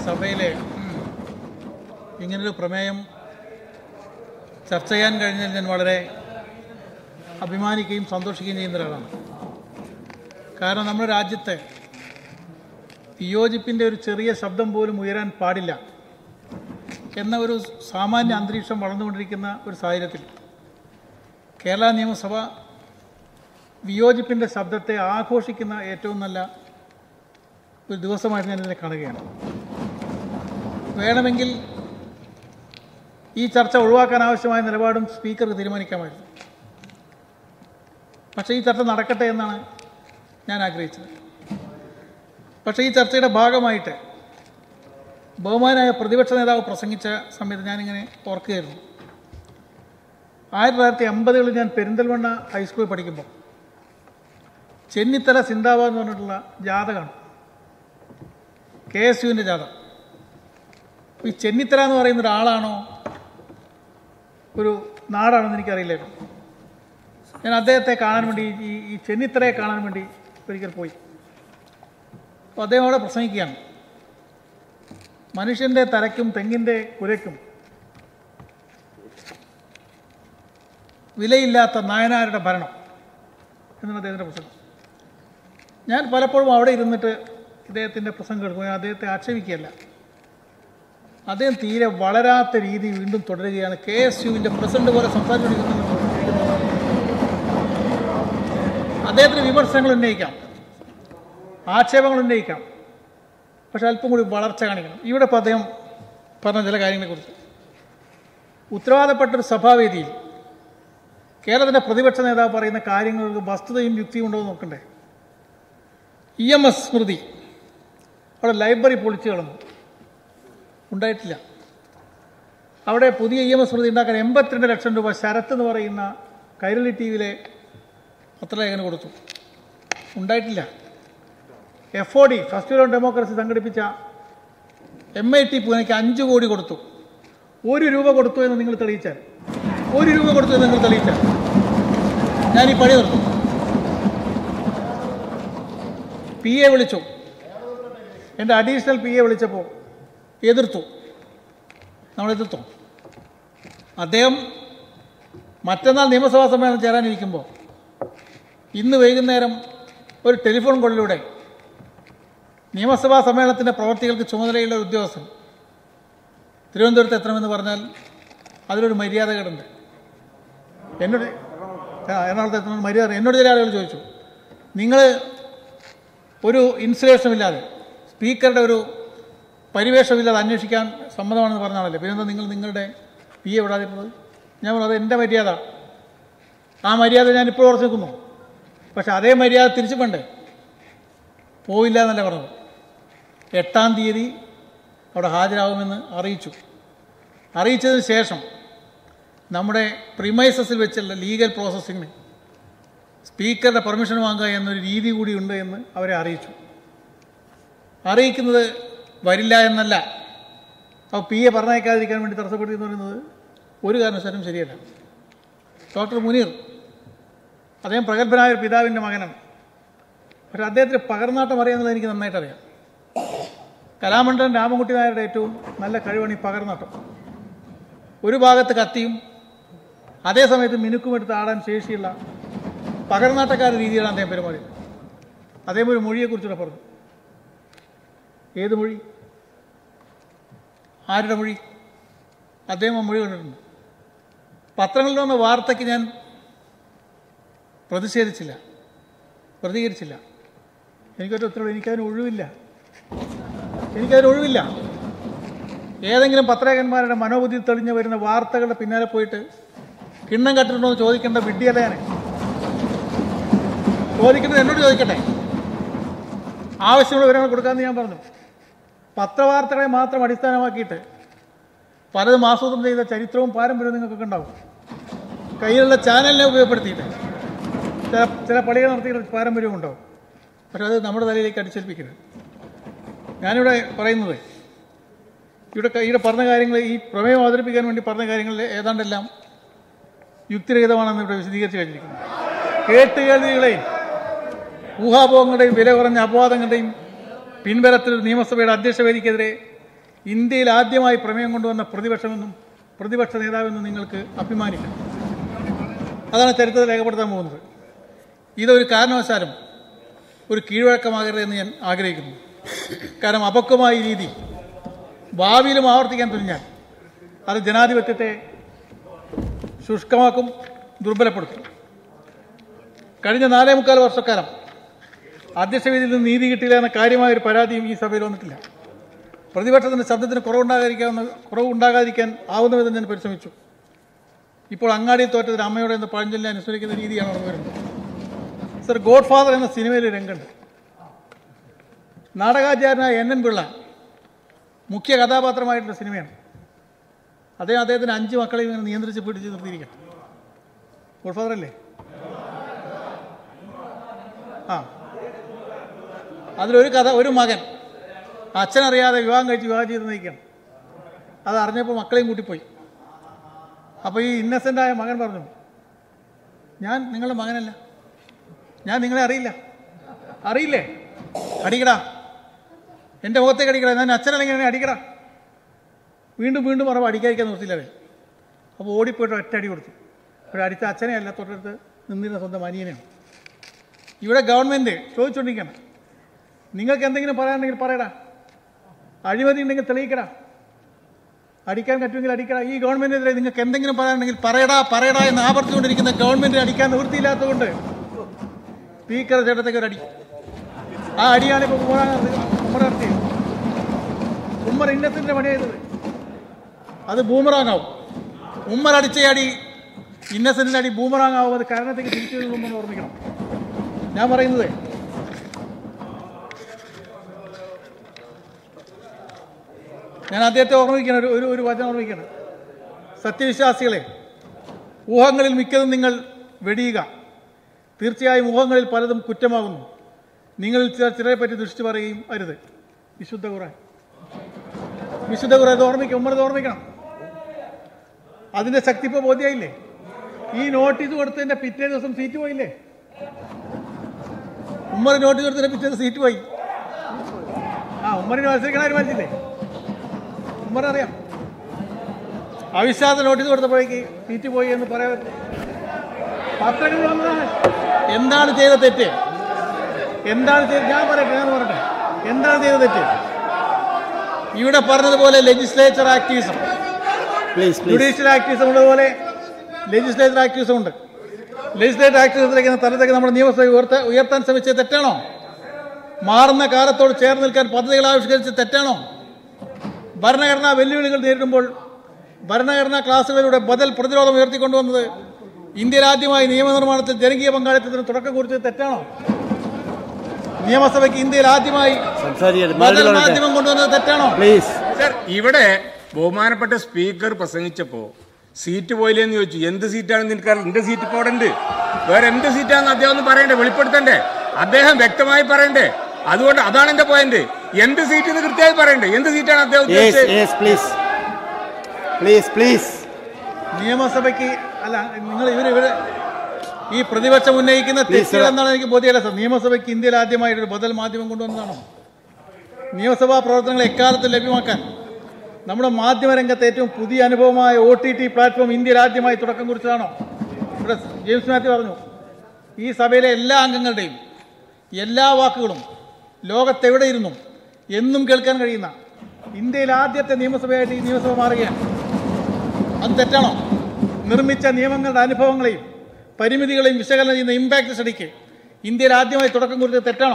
സഭയിലെ ഇങ്ങനൊരു പ്രമേയം ചർച്ച ചെയ്യാൻ കഴിഞ്ഞതിൽ ഞാൻ വളരെ അഭിമാനിക്കുകയും സന്തോഷിക്കുകയും ചെയ്യുന്ന ഒരാളാണ്. കാരണം നമ്മുടെ രാജ്യത്തെ വിയോജിപ്പിൻ്റെ ഒരു ചെറിയ ശബ്ദം പോലും ഉയരാൻ പാടില്ല എന്ന ഒരു സാമാന്യ അന്തരീക്ഷം വളർന്നുകൊണ്ടിരിക്കുന്ന ഒരു സാഹചര്യത്തിൽ കേരള നിയമസഭ വിയോജിപ്പിൻ്റെ ശബ്ദത്തെ ആഘോഷിക്കുന്ന ഏറ്റവും നല്ല ഒരു ദിവസമായിട്ട് ഞാനിതിനെ കാണുകയാണ്. വേണമെങ്കിൽ ഈ ചർച്ച ഒഴിവാക്കാൻ ആവശ്യമായ നിലപാടും സ്പീക്കർക്ക് തീരുമാനിക്കാമായിരുന്നു. പക്ഷേ ഈ ചർച്ച നടക്കട്ടെ എന്നാണ് ഞാൻ ആഗ്രഹിച്ചത്. പക്ഷേ ഈ ചർച്ചയുടെ ഭാഗമായിട്ട് ബഹുമാനായ പ്രതിപക്ഷ നേതാവ് പ്രസംഗിച്ച സമയത്ത് ഞാനിങ്ങനെ ഓർക്കുകയായിരുന്നു. 1980 ഞാൻ പെരിന്തൽമണ്ണ ഹൈസ്കൂളിൽ പഠിക്കുമ്പോൾ ചെന്നിത്തല സിന്ദാബാദ് എന്ന് പറഞ്ഞിട്ടുള്ള ജാഥ കാണും, KSUവിൻ്റെ ജാഥ. ഈ ചെന്നിത്തല എന്ന് പറയുന്ന ഒരാളാണോ ഒരു നാടാണെന്ന് എനിക്കറിയില്ലായിരുന്നു. ഞാൻ അദ്ദേഹത്തെ കാണാൻ വേണ്ടി ഈ ചെന്നിത്തലയെ കാണാൻ വേണ്ടി ഒരിക്കൽ പോയി. അപ്പോൾ അദ്ദേഹം അവിടെ പ്രസംഗിക്കുകയാണ്. മനുഷ്യൻ്റെ തലയ്ക്കും തെങ്ങിൻ്റെ കുലയ്ക്കും വിലയില്ലാത്ത നായനാരുടെ ഭരണം എന്നാണ് അദ്ദേഹത്തിൻ്റെ പ്രസംഗം. ഞാൻ പലപ്പോഴും അവിടെ ഇരുന്നിട്ട് ഇദ്ദേഹത്തിൻ്റെ പ്രസംഗം കേൾക്കും. ഞാൻ അദ്ദേഹത്തെ ആക്ഷേപിക്കുകയല്ല. അദ്ദേഹം തീരെ വളരാത്ത രീതി വീണ്ടും തുടരുകയാണ്. KSUവിൻ്റെ പ്രസിഡന്റ് പോലെ സംസാരിച്ചുകൊണ്ടിരിക്കുന്നത്. അദ്ദേഹത്തിന് വിമർശനങ്ങൾ ഉന്നയിക്കാം, ആക്ഷേപങ്ങൾ ഉന്നയിക്കാം, പക്ഷെ അല്പം കൂടി വളർച്ച കാണിക്കണം. ഇവിടെ ഇപ്പോൾ അദ്ദേഹം പറഞ്ഞ ചില കാര്യങ്ങളെക്കുറിച്ച് ഉത്തരവാദപ്പെട്ടൊരു സഭാവേദിയിൽ കേരളത്തിൻ്റെ പ്രതിപക്ഷ നേതാവ് പറയുന്ന കാര്യങ്ങൾക്ക് വസ്തുതയും യുക്തിയും ഉണ്ടോ എന്ന് നോക്കണ്ടേ. EMS സ്മൃതി അവിടെ ലൈബ്രറി പൊളിച്ചു കളഞ്ഞു, ഉണ്ടായിട്ടില്ല. അവിടെ പുതിയ EMS സ്മൃതി ഉണ്ടാക്കാൻ 82 ലക്ഷം രൂപ ശരത്ത് എന്ന് പറയുന്ന കൈരളി TVയിലെ പത്രലേഖനം കൊടുത്തു, ഉണ്ടായിട്ടില്ല. FOD ഫെസ്റ്റിവൽ ഓൺ ഡെമോക്രസി സംഘടിപ്പിച്ച MIT പൂനെക്ക് 5 കോടി കൊടുത്തു. 1 രൂപ കൊടുത്തു എന്ന് നിങ്ങൾ തെളിയിച്ചാൽ, 1 രൂപ കൊടുത്തു എന്ന് നിങ്ങൾ തെളിയിച്ചാൽ ഞാൻ ഈ പണി നിർത്തും. PA വിളിച്ചു, എൻ്റെ അഡീഷണൽ PA വിളിച്ചപ്പോൾ എതിർത്തു, നമ്മളെതിർത്തു. അദ്ദേഹം മറ്റന്നാൾ നിയമസഭാ സമ്മേളനം ചേരാനിരിക്കുമ്പോൾ ഇന്ന് വൈകുന്നേരം ഒരു ടെലിഫോൺ കോളിലൂടെ നിയമസഭാ സമ്മേളനത്തിൻ്റെ പ്രവർത്തികൾക്ക് ചുമതലയുള്ള ഒരു ഉദ്യോഗസ്ഥൻ തിരുവനന്തപുരത്ത് എത്തണമെന്ന് പറഞ്ഞാൽ അതിലൊരു മര്യാദകേടുണ്ട്. എന്നോട് എറണാകുളത്ത് എത്തണമെന്ന് മര്യാദ. എന്നോട് ചില ആളുകൾ ചോദിച്ചു, നിങ്ങൾ ഒരു ഇൻസുലേഷനുമില്ലാതെ സ്പീക്കറുടെ ഒരു പരിവേഷമില്ലാതെ അന്വേഷിക്കാൻ സമ്മതമാണെന്ന് പറഞ്ഞാണല്ലേ, പിന്നെന്താ നിങ്ങൾ നിങ്ങളുടെ PA വിടാതിരുന്നത്? ഞാൻ പറഞ്ഞു, അത് എൻ്റെ മര്യാദ. ആ മര്യാദ ഞാനിപ്പോൾ ഉറച്ചു നിൽക്കുന്നു. പക്ഷെ അതേ മര്യാദ തിരിച്ചു വേണ്ടേ? പോയില്ല എന്നല്ല പറഞ്ഞത്. 8-ാം തീയതി അവിടെ ഹാജരാകുമെന്ന് അറിയിച്ചു. അറിയിച്ചതിന് ശേഷം നമ്മുടെ പ്രിമൈസസിൽ വെച്ചുള്ള ലീഗൽ പ്രോസസ്സിങ്ങിന് സ്പീക്കറുടെ പെർമിഷൻ വാങ്ങുക എന്നൊരു രീതി കൂടി ഉണ്ട് എന്ന് അവരെ അറിയിച്ചു. അറിയിക്കുന്നത് വരില്ല എന്നല്ല, അപ്പോൾ PA പറഞ്ഞയക്കാതിരിക്കാൻ വേണ്ടി തടസ്സപ്പെടുത്തി എന്ന് പറയുന്നത് ഒരു കാരണവശാലും ശരിയല്ല. ഡോക്ടർ മുനീർ, അദ്ദേഹം പ്രഗത്ഭനായ ഒരു പിതാവിൻ്റെ മകനാണ്. പക്ഷേ അദ്ദേഹത്തിന് പകർന്നാട്ടം അറിയാമെന്നുള്ളത് എനിക്ക് നന്നായിട്ട് അറിയാം. കലാമണ്ഡലം രാമൻകുട്ടി നായരുടെ ഏറ്റവും നല്ല കഴിവാണ് ഈ പകർന്നാട്ടം. ഒരു ഭാഗത്ത് കത്തിയും അതേ സമയത്ത് മിനുക്കും എടുത്ത് ആടാൻ ശേഷിയുള്ള പകർന്നാട്ടക്കാരുടെ രീതിയിലാണ് അദ്ദേഹം പെരുമാറിയത്. അദ്ദേഹം ഒരു മൊഴിയെക്കുറിച്ചുകൂടെ പറഞ്ഞു. ഏത് മൊഴി? ആരുടെ മൊഴി? അദ്ദേഹം ആ മൊഴി കണ്ടിട്ടുണ്ട്. പത്രങ്ങളിൽ വന്ന വാർത്തയ്ക്ക് ഞാൻ പ്രതികരിച്ചില്ല. എനിക്കൊരു ഉത്തരവ്, എനിക്കതിന് ഒഴിവില്ല. ഏതെങ്കിലും പത്രലേഖന്മാരുടെ മനോബുദ്ധി തെളിഞ്ഞ് വരുന്ന വാർത്തകളുടെ പിന്നാലെ പോയിട്ട് കിണ്ണം കട്ടിട്ടുണ്ടോ എന്ന് ചോദിക്കേണ്ട വിഡ്ഢിയല്ല ഞാൻ. ചോദിക്കേണ്ടത് എന്നോട് ചോദിക്കട്ടെ. ആവശ്യമുള്ള വിവരങ്ങൾ കൊടുക്കാമെന്ന് ഞാൻ പറഞ്ഞു. പത്രവാർത്തകളെ മാത്രം അടിസ്ഥാനമാക്കിയിട്ട് പലതും ആസൂത്രണം ചെയ്ത ചരിത്രവും പാരമ്പര്യവും നിങ്ങൾക്കൊക്കെ ഉണ്ടാവും. കയ്യിലുള്ള ചാനലിനെ ഉപയോഗപ്പെടുത്തിയിട്ട് ചില പണികൾ നടത്തിയുള്ള പാരമ്പര്യവും ഉണ്ടാവും. പക്ഷെ അത് നമ്മുടെ തലയിലേക്ക് അടിച്ചേൽപ്പിക്കരുത്. ഞാനിവിടെ പറയുന്നത്, ഇവിടെ പറഞ്ഞ കാര്യങ്ങൾ, ഈ പ്രമേയം അവതരിപ്പിക്കാൻ വേണ്ടി പറഞ്ഞ കാര്യങ്ങളിൽ ഏതാണ്ടെല്ലാം യുക്തിരഹിതമാണെന്ന് ഇവിടെ വിശദീകരിച്ച് കഴിഞ്ഞിരിക്കുന്നു. കേട്ടുകേൾവികളെയും ഊഹാപോഹങ്ങളുടെയും വില കുറഞ്ഞ അപവാദങ്ങളുടെയും പിൻബലത്തിൽ നിയമസഭയുടെ അധ്യക്ഷ വേദിക്കെതിരെ ഇന്ത്യയിൽ ആദ്യമായി പ്രമേയം കൊണ്ടുവന്ന പ്രതിപക്ഷ നേതാവെന്നും നിങ്ങൾക്ക് അഭിമാനിക്കാം. അതാണ് ചരിത്രത്തിൽ രേഖപ്പെടുത്താൻ പോകുന്നത്. ഇതൊരു കാരണവശാലും ഒരു കീഴ്വഴക്കമാകരുതെന്ന് ഞാൻ ആഗ്രഹിക്കുന്നു. കാരണം അപക്വമായ രീതി ഭാവിയിലും ആവർത്തിക്കാൻ തുനിഞ്ഞാൽ അത് ജനാധിപത്യത്തെ ശുഷ്കമാക്കും, ദുർബലപ്പെടുത്തും. കഴിഞ്ഞ 4.25 വർഷക്കാലം അധ്യക്ഷവേദിയിൽ നിന്ന് നീതി കിട്ടില്ല എന്ന കാര്യമായൊരു പരാതിയും ഈ സഭയിൽ വന്നിട്ടില്ല. പ്രതിപക്ഷത്തിൻ്റെ ശബ്ദത്തിന് കുറവുണ്ടാകാതിരിക്കാൻ ആവുന്ന വിധം ഞാൻ പരിശ്രമിച്ചു. ഇപ്പോൾ അങ്ങാടിയിൽ തോറ്റതിന് അമ്മയോടെ എന്ന പഴഞ്ചൊല്ലി അനുസ്മരിക്കുന്ന രീതിയാണ് അവിടെ വരുന്നത്. സർ, ഗോഡ് ഫാദർ എന്ന സിനിമയിൽ രംഗുണ്ട്. നാടകാചാര്യനായ NN പിള്ള മുഖ്യ കഥാപാത്രമായിട്ടുള്ള സിനിമയാണ്. അദ്ദേഹത്തിന് 5 മക്കളെ ഇങ്ങനെ നിയന്ത്രിച്ച് പിടിച്ച് നിർത്തിയിരിക്കാം. ഗോഡ് ഫാദർ അല്ലേ? ഒരു മകൻ അച്ഛനറിയാതെ വിവാഹം ചെയ്ത് നയിക്കണം. അത് അറിഞ്ഞപ്പോൾ മക്കളെയും കൂട്ടിപ്പോയി. അപ്പോൾ ഈ ഇന്നസെൻ്റായ മകൻ പറഞ്ഞു, ഞാൻ നിങ്ങളുടെ മകനല്ല, ഞാൻ നിങ്ങളെ അറിയില്ലേ, അടിക്കടാ, എൻ്റെ മുഖത്തേക്ക് അടിക്കടാ, ഞാൻ അച്ഛനല്ലെങ്കിൽ അടിക്കടാ. വീണ്ടും പറയുമ്പോൾ അടിക്കാതിരിക്കാൻ നിർത്തില്ലേ. അപ്പോൾ ഓടിപ്പോയിട്ട് ഒറ്റ അടി കൊടുത്തു. അടിച്ച അച്ഛനെ അല്ല, തൊട്ടടുത്ത് നിന്നിരുന്ന സ്വന്തം അനിയനെയാണ്. ഇവിടെ ഗവൺമെൻറ് ചോദിച്ചുകൊണ്ടിരിക്കണം, നിങ്ങൾക്ക് എന്തെങ്കിലും പറയാനുണ്ടെങ്കിൽ പറയടാ, അഴിമതി ഉണ്ടെങ്കിൽ തെളിയിക്കടാ, അടിക്കാൻ പറ്റുമെങ്കിൽ അടിക്കടാ. ഈ ഗവൺമെൻറ്റിനെതിരെ നിങ്ങൾക്ക് എന്തെങ്കിലും പറയാനുണ്ടെങ്കിൽ പറയടാ എന്ന് ആവർത്തിച്ചുകൊണ്ടിരിക്കുന്ന ഗവൺമെൻറ് അടിക്കാൻ നിവൃത്തിയില്ലാത്തതുകൊണ്ട് സ്പീക്കർ ചേട്ടത്തേക്ക് ഒരു അടി. ആ അടിയാണ് ഇപ്പോൾ ഉമ്മർ നടത്തിയത്. ഉമ്മർ ഇന്നസെൻ്റിൻ്റെ പണി ചെയ്തത്. അത് ബൂമറാങ്ങാവും. ഉമ്മർ അടിച്ച അടി ഇന്നസെൻ്റിൻ്റെ അടി ബൂമറാങ്ങാവും. അത് കാരണത്തേക്ക് തിരിച്ചു വരുമെന്ന് ഓർമ്മിക്കണം. ഞാൻ പറയുന്നത് ഞാൻ അദ്ദേഹത്തെ ഓർമ്മിക്കണം, ഒരു വചനം ഓർമ്മിക്കണം. സത്യവിശ്വാസികളെ, ഊഹങ്ങളിൽ മിക്കതും നിങ്ങൾ വെടിയുക. തീർച്ചയായും ഊഹങ്ങളിൽ പലതും കുറ്റമാകുന്നു. നിങ്ങൾ ചിലരെ പറ്റി ദുഷിച്ചു പറയുകയും അരുത്. വിശുദ്ധ ഖുർആൻ ഇത് ഓർമ്മിക്കണം. ഉമ്മർ ഇത് ഓർമ്മിക്കണം. അതിൻ്റെ ശക്തി ഇപ്പോൾ ബോധ്യമായില്ലേ? ഈ നോട്ടീസ് കൊടുത്തതിൻ്റെ പിറ്റേ ദിവസം സീറ്റ് പോയില്ലേ? ഉമ്മർ നോട്ടീസ് കൊടുത്തതിൻ്റെ പിറ്റേ ദിവസം സീറ്റ് പോയി. ഉമ്മറിന് മത്സരിക്കണ തീരുമാനിച്ചില്ലേ? ഉമ്മറിനറിയാം. അവിശ്വാസ നോട്ടീസ് കൊടുത്തപ്പോഴേക്ക് സീറ്റ് പോയി എന്ന് പറയാൻ പത്രങ്ങളിൽ വന്നതാണ്. എന്താണ് ചെയ്ത തെറ്റ്? ഞാൻ പറയട്ടെ. എന്താണ് ചെയ്ത തെറ്റ്? ഇവിടെ പറഞ്ഞതുപോലെ ലെജിസ്ലേച്ചർ ആക്ടിവിസം, ജുഡീഷ്യൽ ആക്ടിവിസം ഉള്ളതുപോലെ ലെജിസ്ലേച്ചർ ആക്ടിവിസം ഉണ്ട്. ലെജിസ്ലേറ്റർ ആക്ടിവിസത്തിലേക്ക് തലത്തേക്ക് നമ്മുടെ നിയമസഭ ഉയർത്താൻ ശ്രമിച്ചത് തെറ്റാണോ? മാറുന്ന കാലത്തോട് ചേർന്ന് നിൽക്കാൻ പദ്ധതികൾ ആവിഷ്കരിച്ചത് തെറ്റാണോ? ഭരണഘടനാ വെല്ലുവിളികൾ നേരിടുമ്പോൾ ഭരണഘടനാ ക്ലാസുകളിലൂടെ ബദൽ പ്രതിരോധം ഉയർത്തിക്കൊണ്ടുവന്നത് ഇന്ത്യയിൽ ആദ്യമായി നിയമനിർമ്മാണത്തിൽ ജനകീയ പങ്കാളിത്തത്തിന് തുടക്കം കുറിച്ചത് തെറ്റാണോ? നിയമസഭയ്ക്ക് ഇന്ത്യയിൽ ആദ്യമായി ബദൽ മാധ്യമം കൊണ്ടുവന്നത് തെറ്റാണോ? സർ, ഇവിടെ ബഹുമാനപ്പെട്ട സ്പീക്കർ പ്രസംഗിച്ചപ്പോ സീറ്റ് പോയില്ലെന്ന് ചോദിച്ചു. എന്ത് സീറ്റാണെന്ന് എനിക്കറിയില്ല. എന്റെ സീറ്റ് ഇപ്പോൾ ഉണ്ട്. വേറെ എന്ത് സീറ്റാണെന്ന് അദ്ദേഹം ഒന്ന് പറയണ്ടേ, വെളിപ്പെടുത്തണ്ടേ? അദ്ദേഹം വ്യക്തമായി പറയണ്ടേ? അതുകൊണ്ട് അതാണ് എന്റെ പോയിന്റ്. എന്ത് സീറ്റ് എന്ന് കൃത്യമായി പറയണ്ടേ? എന്ത് സീറ്റാണ് അദ്ദേഹം നിയമസഭയ്ക്ക് അല്ല. നിങ്ങൾ ഇവര് ഈ പ്രതിപക്ഷം ഉന്നയിക്കുന്ന തെറ്റുകൾ എന്നാണ് എനിക്ക് ബോധ്യമല്ല സർ. നിയമസഭയ്ക്ക് ഇന്ത്യയിൽ ആദ്യമായിട്ടൊരു ബദൽ മാധ്യമം കൊണ്ടുവന്നതാണോ? നിയമസഭാ പ്രവർത്തനങ്ങൾ എക്കാലത്ത് ലഭ്യമാക്കാൻ നമ്മുടെ മാധ്യമരംഗത്ത് ഏറ്റവും പുതിയ അനുഭവമായ OTT പ്ലാറ്റ്ഫോം ഇന്ത്യയിൽ ആദ്യമായി തുടക്കം കുറിച്ചതാണോ? ഇവിടെ ജെയിംസ് മാത്യു പറഞ്ഞു, ഈ സഭയിലെ എല്ലാ അംഗങ്ങളുടെയും എല്ലാ വാക്കുകളും ലോകത്തെവിടെയിരുന്നും എന്നും കേൾക്കാൻ കഴിയുന്ന ഇന്ത്യയിൽ ആദ്യത്തെ നിയമസഭയായിട്ട് ഈ നിയമസഭ മാറുകയാണ്. അത് തെറ്റാണോ? നിർമ്മിച്ച നിയമങ്ങളുടെ അനുഭവങ്ങളെയും പരിമിതികളെയും വിശകലനം ചെയ്യുന്ന ഇമ്പാക്ട് സ്റ്റഡിക്ക് ഇന്ത്യയിൽ ആദ്യമായി തുടക്കം കുറിച്ചത് തെറ്റാണോ?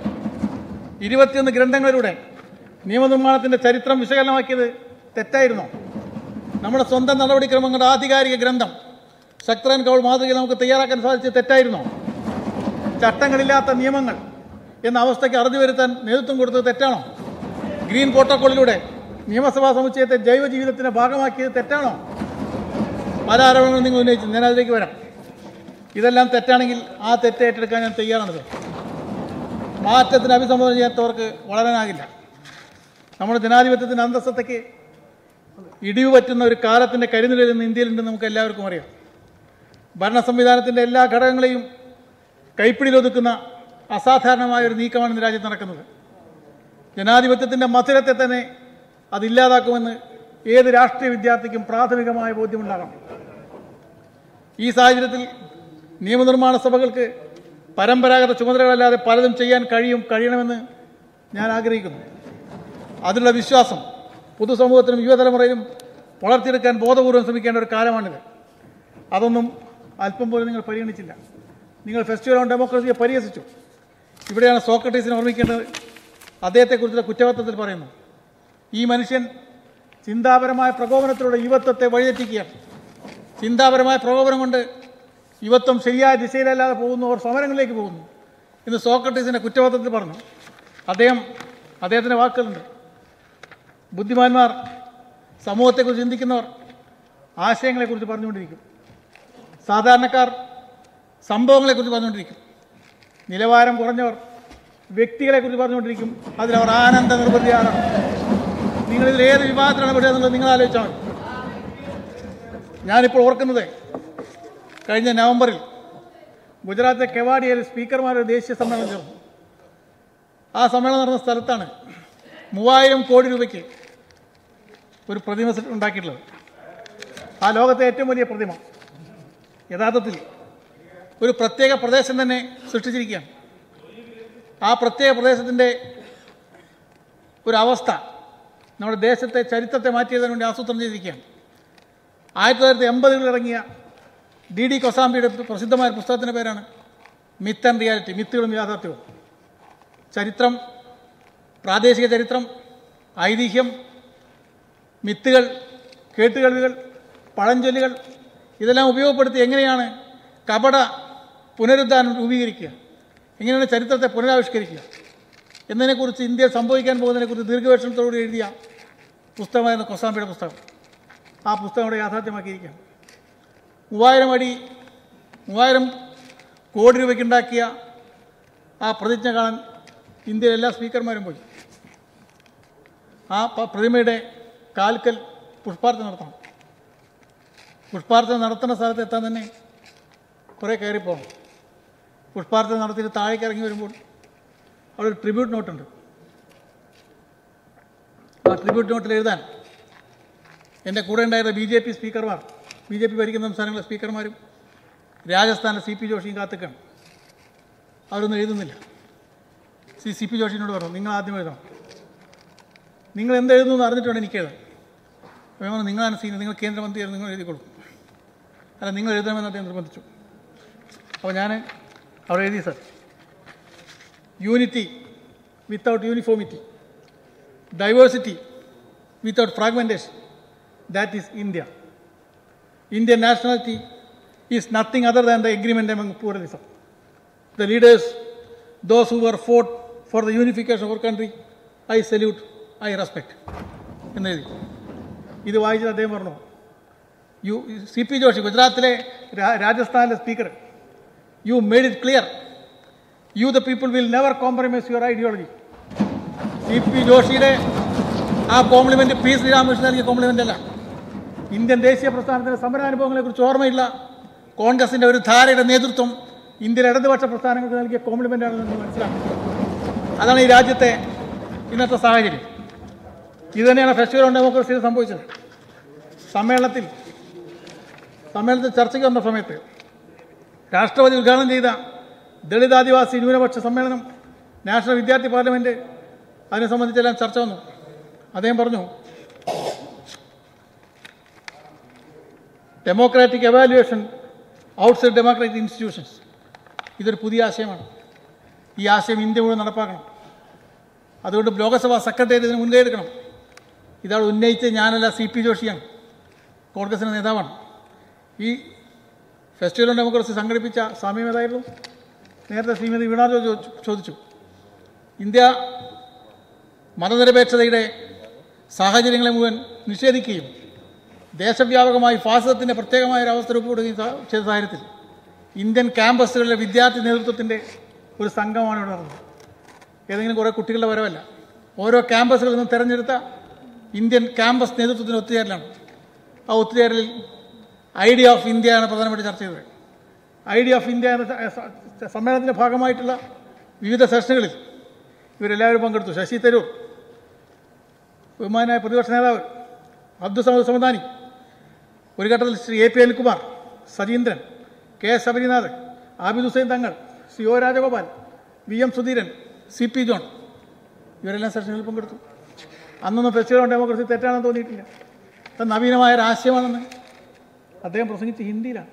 21 ഗ്രന്ഥങ്ങളിലൂടെ നിയമനിർമ്മാണത്തിന്റെ ചരിത്രം വിശകലനമാക്കിയത് തെറ്റായിരുന്നോ? നമ്മുടെ സ്വന്തം നടപടിക്രമങ്ങളുടെ ആധികാരിക ഗ്രന്ഥം ശക്തൻ കൗൾ മാതൃകയിൽ നമുക്ക് തയ്യാറാക്കാൻ സാധിച്ചത് തെറ്റായിരുന്നോ? ചട്ടങ്ങളില്ലാത്ത നിയമങ്ങൾ എന്ന അവസ്ഥയ്ക്ക് അറുതി വരുത്താൻ നേതൃത്വം കൊടുത്തത് തെറ്റാണോ? ഗ്രീൻ പ്രോട്ടോക്കോളിലൂടെ നിയമസഭാ സമുച്ചയത്തെ ജൈവ ജീവിതത്തിന്റെ ഭാഗമാക്കിയത് തെറ്റാണോ? പല ആരോപണങ്ങളും നിങ്ങൾ ഉന്നയിച്ചു. ഞാൻ അതിലേക്ക് വരാം. ഇതെല്ലാം തെറ്റാണെങ്കിൽ ആ തെറ്റ് ഏറ്റെടുക്കാൻ ഞാൻ തയ്യാറാണത്. മാറ്റത്തിന് അഭിസംബോധന ചെയ്യാത്തവർക്ക് വളരാനാകില്ല. നമ്മുടെ ജനാധിപത്യത്തിൻ്റെ അന്തസ്സത്തയ്ക്ക് ഇടിവ് പറ്റുന്ന ഒരു കാലത്തിൻ്റെ കരിനിഴൽ ഇന്ന് ഇന്ത്യയിലുണ്ടെന്ന് നമുക്ക് എല്ലാവർക്കും അറിയാം. ഭരണ സംവിധാനത്തിൻ്റെ എല്ലാ ഘടകങ്ങളെയും കൈപ്പിടിയിലൊതുക്കുന്ന അസാധാരണമായ ഒരു നീക്കമാണ് ഇന്ന് രാജ്യത്ത് നടക്കുന്നത്. ജനാധിപത്യത്തിൻ്റെ മധുരത്തെ തന്നെ അതില്ലാതാക്കുമെന്ന് ഏത് രാഷ്ട്രീയ വിദ്യാർത്ഥിക്കും പ്രാഥമികമായ ബോധ്യമുണ്ടാകണം. ഈ സാഹചര്യത്തിൽ നിയമനിർമ്മാണ സഭകൾക്ക് പരമ്പരാഗത ചുമതലകളല്ലാതെ പലതും ചെയ്യാൻ കഴിയണമെന്ന് ഞാൻ ആഗ്രഹിക്കുന്നു. അതിനുള്ള വിശ്വാസം പൊതുസമൂഹത്തിനും യുവതലമുറയിലും വളർത്തിയെടുക്കാൻ ബോധപൂർവം ശ്രമിക്കേണ്ട ഒരു കാലമാണിത്. അതൊന്നും അല്പം പോലും നിങ്ങൾ പരിഗണിച്ചില്ല. നിങ്ങൾ ഫെസ്റ്റിവൽ ഓൺ ഡെമോക്രസിയെ പരിഹസിച്ചു. ഇവിടെയാണ് സോക്രട്ടീസിനെ ഓർമ്മിക്കേണ്ടത്. അദ്ദേഹത്തെക്കുറിച്ചുള്ള കുറ്റപത്രത്തിൽ പറയുന്നു, ഈ മനുഷ്യൻ ചിന്താപരമായ പ്രകോപനത്തിലൂടെ യുവത്വത്തെ വഴിതെറ്റിക്കുകയാണ്. ചിന്താപരമായ പ്രകോപനം കൊണ്ട് യുവത്വം ശരിയായ ദിശയിലല്ലാതെ പോകുന്നു, അവർ സമരങ്ങളിലേക്ക് പോകുന്നു എന്ന് സോക്രട്ടീസിൻ്റെ കുറ്റപത്രത്തിൽ പറഞ്ഞു. അദ്ദേഹത്തിൻ്റെ വാക്കുകളുണ്ട്. ബുദ്ധിമാന്മാർ, സമൂഹത്തെക്കുറിച്ച് ചിന്തിക്കുന്നവർ ആശയങ്ങളെക്കുറിച്ച് പറഞ്ഞുകൊണ്ടിരിക്കും. സാധാരണക്കാർ സംഭവങ്ങളെക്കുറിച്ച് പറഞ്ഞുകൊണ്ടിരിക്കും. നിലവാരം കുറഞ്ഞവർ വ്യക്തികളെക്കുറിച്ച് പറഞ്ഞുകൊണ്ടിരിക്കും. അതിലവർ ആനന്ദ നിർവൃതിയാണ്. നിങ്ങളിതിൽ ഏത് വിഭാഗത്തിലാണ് പെടുക എന്നുള്ളത് നിങ്ങൾ ആലോചിച്ചാൽ മതി. ഞാനിപ്പോൾ ഓർക്കുന്നത്, കഴിഞ്ഞ നവംബറിൽ ഗുജറാത്തിലെ കെവാഡിയയിൽ സ്പീക്കർമാരുടെ ദേശീയ സമ്മേളനം ചേർന്നു. ആ സമ്മേളനം നടന്ന സ്ഥലത്താണ് 3000 കോടി രൂപയ്ക്ക് ഒരു പ്രതിമ ഉണ്ടാക്കിയിട്ടുള്ളത്. ആ ലോകത്തെ ഏറ്റവും വലിയ പ്രതിമ യഥാർത്ഥത്തിൽ ഒരു പ്രത്യേക പ്രദേശം തന്നെ സൃഷ്ടിച്ചിരിക്കുകയാണ്. ആ പ്രത്യേക പ്രദേശത്തിൻ്റെ ഒരു അവസ്ഥ നമ്മുടെ ദേശത്തെ ചരിത്രത്തെ മാറ്റിയെഴുതാൻ വേണ്ടി ആസൂത്രണം ചെയ്തിരിക്കുകയാണ്. 1980 ഇറങ്ങിയ D.D. കൊസാംബിയുടെ പ്രസിദ്ധമായ പുസ്തകത്തിൻ്റെ പേരാണ് മിത്ത് ആൻഡ് റിയാലിറ്റി, മിത്തുകളും യാഥാർത്ഥ്യവും. ചരിത്രം, പ്രാദേശിക ചരിത്രം, ഐതിഹ്യം, മിത്തുകൾ, കേട്ടുകേൾവികൾ, പഴഞ്ചൊല്ലുകൾ ഇതെല്ലാം ഉപയോഗപ്പെടുത്തി എങ്ങനെയാണ് കപട പുനരുദ്ധാനം രൂപീകരിക്കുക, എങ്ങനെയാണ് ചരിത്രത്തെ പുനരാവിഷ്കരിക്കുക എന്നതിനെക്കുറിച്ച്, ഇന്ത്യയിൽ സംഭവിക്കാൻ പോകുന്നതിനെക്കുറിച്ച് ദീർഘവീക്ഷണത്തോടുകൂടി എഴുതിയ പുസ്തകമായിരുന്നു കൊസാംബിയുടെ പുസ്തകം. ആ പുസ്തകം അവിടെ യാഥാർത്ഥ്യമാക്കിയിരിക്കുകയാണ്. 3000 കോടി രൂപയ്ക്കുണ്ടാക്കിയ ആ പ്രതിജ്ഞ കാണാൻ ഇന്ത്യയിലെ എല്ലാ സ്പീക്കർമാരും പോയി. ആ പ്രതിമയുടെ കാൽക്കൽ പുഷ്പാർച്ചന നടത്തണം. പുഷ്പാർച്ചന നടത്തുന്ന സ്ഥലത്ത് എത്താൻ തന്നെ കുറേ കയറിപ്പോകണം. പുഷ്പാർച്ചന നടത്തിയിട്ട് താഴേക്ക് ഇറങ്ങി വരുമ്പോൾ അവിടെ ഒരു ട്രിബ്യൂട്ട് നോട്ടുണ്ട്. ആ ട്രിബ്യൂട്ട് നോട്ടിൽ എഴുതാൻ എൻ്റെ കൂടെ ഉണ്ടായിരുന്ന BJP സ്പീക്കർമാർ, BJP ഭരിക്കുന്ന സംസ്ഥാനങ്ങളിലെ സ്പീക്കർമാരും രാജസ്ഥാനിലെ CP ജോഷിയും കാത്തിക്കാണ്. അവരൊന്നും എഴുതുന്നില്ല. CP ജോഷിനോട് പറഞ്ഞു, നിങ്ങൾ ആദ്യം എഴുതണം, നിങ്ങൾ എന്തെഴുതുന്നു എന്ന് അറിഞ്ഞിട്ട് വേണം എനിക്ക് എഴുതാൻ. അപ്പോൾ നിങ്ങളാണ് നിങ്ങൾ കേന്ദ്രമന്ത്രിയായിരുന്നു, നിങ്ങൾ എഴുതിക്കൊള്ളൂ, അല്ല നിങ്ങൾ എഴുതണമെന്ന് അദ്ദേഹം നിർബന്ധിച്ചു. അപ്പോൾ ഞാൻ അവിടെ എഴുതി, sir, unity without uniformity, diversity without fragmentation, that is India. Indian nationality is nothing other than the agreement among pluralism. The leaders, those who were fought for the unification of our country, I salute, I respect. എന്നെഴുതി. ഇത് വായിച്ചത് അദ്ദേഹം പറഞ്ഞു, CP Joshi, ഗുജറാത്തിലെ രാജസ്ഥാനിലെ speaker, you made it clear, you the people will never compromise your ideology. CP ജോഷിയുടെ ആ compliment P. Sreeramakrishnan നൽകിയ കോംപ്ലിമെൻ്റ് അല്ല. ഇന്ത്യൻ ദേശീയ പ്രസ്ഥാനത്തിൻ്റെ സമരാനുഭവങ്ങളെക്കുറിച്ച് ഓർമ്മയില്ല കോൺഗ്രസിൻ്റെ ഒരു ധാരയുടെ നേതൃത്വം ഇന്ത്യയിലെ ഇടതുപക്ഷ പ്രസ്ഥാനങ്ങൾക്ക് നൽകിയ കോംപ്ലിമെൻ്റാണെന്ന് നിങ്ങൾ മനസ്സിലാക്കുക. അതാണ് ഈ രാജ്യത്തെ ഇന്നത്തെ സാഹചര്യം. ഇത് തന്നെയാണ് ഫെസ്റ്റിവൽ ഓൺ ഡെമോക്രസിയിൽ സംഭവിച്ചത്. സമ്മേളനത്തിൽ ചർച്ചയ്ക്ക് വന്ന സമയത്ത് രാഷ്ട്രപതി ഉദ്ഘാടനം ചെയ്ത ദളിത് ആദിവാസി ന്യൂനപക്ഷ സമ്മേളനം, നാഷണൽ വിദ്യാർത്ഥി പാർലമെൻറ്റ്, അതിനെ സംബന്ധിച്ചെല്ലാം ചർച്ച വന്നു. അദ്ദേഹം പറഞ്ഞു, democratic evaluation outside democratic institutions, ഇതൊരു പുതിയ ആശയമാണ്. ഈ ആശയം ഇന്ത്യ മുഴുവൻ നടപ്പാക്കണം. അതുകൊണ്ട് ലോകസഭാ സെക്രട്ടേറിയറ്റ് ഇതിന് മുൻകൈ എടുക്കണം. ഇതാണ് ഉന്നയിച്ചത് ഞാനല്ല, CP ജോഷിയാണ്, കോൺഗ്രസിൻ്റെ നേതാവാണ്. ഈ ഫെസ്റ്റിവൽ ഓൺ ഡെമോക്രസി സംഘടിപ്പിച്ച സമയം ഏതായിരുന്നു? നേരത്തെ ശ്രീമതി വീണ ജോർജ് ചോദിച്ചു. ഇന്ത്യ മതനിരപേക്ഷതയുടെ സാഹചര്യങ്ങളെ മുഴുവൻ നിഷേധിക്കുകയും ദേശവ്യാപകമായി ഫാസിസത്തിൻ്റെ പ്രത്യേകമായ ഒരു അവസ്ഥ രൂപപ്പെടുകയും ചെയ്ത സാഹചര്യത്തിൽ ഇന്ത്യൻ ക്യാമ്പസുകളിലെ വിദ്യാർത്ഥി നേതൃത്വത്തിൻ്റെ ഒരു സംഘമാണ് ഇവിടെ നടന്നത്. ഏതെങ്കിലും കുറേ കുട്ടികളുടെ വരവല്ല. ഓരോ ക്യാമ്പസുകളിൽ നിന്നും തിരഞ്ഞെടുത്ത ഇന്ത്യൻ ക്യാമ്പസ് നേതൃത്വത്തിൻ്റെ ഒത്തുചേരലാണ്. ആ ഒത്തുചേരലിൽ ഐഡിയ ഓഫ് ഇന്ത്യയാണ് പ്രധാനമായിട്ട് ചർച്ച ചെയ്തത്. ഐഡിയ ഓഫ് ഇന്ത്യ എന്ന സമ്മേളനത്തിൻ്റെ ഭാഗമായിട്ടുള്ള വിവിധ സെഷനുകളിൽ ഇവരെല്ലാവരും പങ്കെടുത്തു. ശശി തരൂർ, ബഹുമാനായ പ്രതിപക്ഷ നേതാവ് അബ്ദുൾ സമദ് സമദാനി, ഒരു ഘട്ടത്തിൽ Shri A P Anilkumar, Sajeendran, K S Sabarinath, Abid Hussain Thangal, Shri O Rajagopal, V M Sudheeran, C P John, ഇവരെല്ലാം സെഷനിൽ പങ്കെടുത്തു. അന്നൊന്നും ഫെസ്റ്റിവൽ ഓൺ ഡെമോക്രസി തെറ്റാണെന്ന് തോന്നിയിട്ടില്ല. അത് നവീനമായ ഒരു ആശയമാണെന്ന് അദ്ദേഹം പ്രസംഗിച്ച് ഹിന്ദിയിലാണ്.